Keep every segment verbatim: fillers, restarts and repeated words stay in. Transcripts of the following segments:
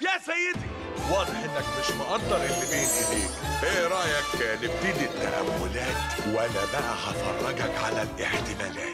يا سيدي، واضح انك مش مقدر اللي بين ايديك. ايه رايك نبتدي التأملات وانا بقى هفرجك على الاحتمالات؟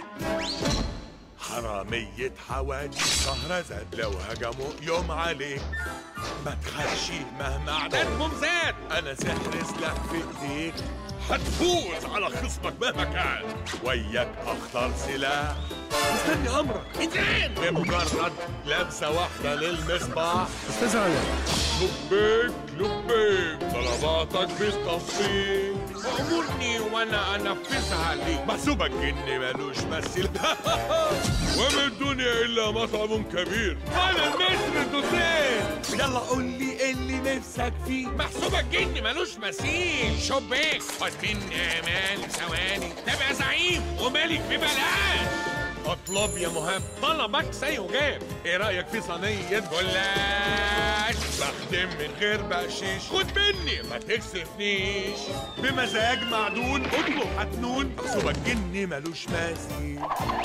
حرامية حوادث شهرزاد لو هجموا يوم عليك ما تخافش مهما عددهم زاد، انا سحر سلاح في ايديك هتفوز على خصمك مهما كان. وياك اخطر سلاح مستني امرك انتقام بمجرد لمسه واحده للمصباح. استاذ علاء، لبيك لبيك طلباتك بالتفصيل وامرني وانا انفذها ليك. محسوبك اني مالوش مثيل وما الدنيا الا مطعم كبير. انا المتر دوسين، يلا قول لي اللي نفسك فيه. محسوبك جني مالوش مثيل. شباك خد مني امان ثواني تبقى زعيم وملك ببلاش. اطلب يا مهاب طلبك سيجاب. ايه رايك في صينيه جلاش؟ بخدم من غير بقشيش. خد مني ما تكسفنيش. بمزاج معدول اطلب هتنون. محسوبك جني مالوش مثيل.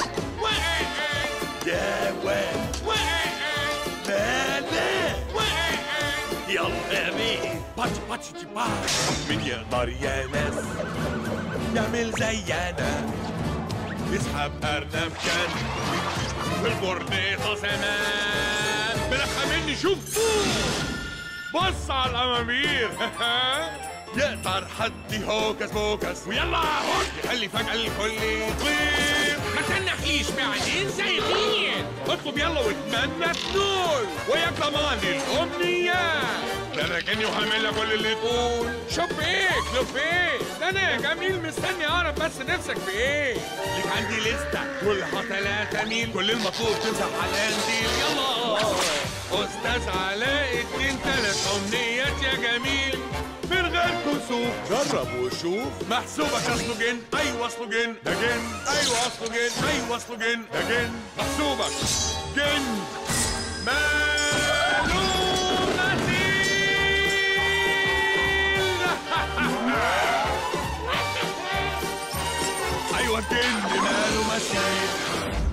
يا واد مالا يلا يا بيه باتش باتش باتش. مين يقدر يا ناس يعمل زينا؟ يسحب أرنب كان في البورنيطة زمان. بلخها مني شوف بص على الأمامير يقدر حد هوكس بوكس ويلا هوك يخلي فجأة الكل يطير. ما تنحيش بعدين زي غير. اطلب يلا واتمنى تنول وياك ضمان الأمنيات. ده انا كاني وهعمل لك كل اللي تقول. شبيك لبيك ده انا يا جميل مستني اعرف بس نفسك في ايه. ليك عندي لستة كلها تلاتة ميل. كل المطلوب تمسح على القنديل. يلا استاذ علاء الدين تلات امنيات يا جميل من غير كسوف. جرب وشوف. محسوبك اصله جن. ايوه اصله جن ده جن. ايوه اصله جن. ايوه اصله جن ده جن. محسوبك جن مالو مثيل. ايوه الجن ماله مثيل.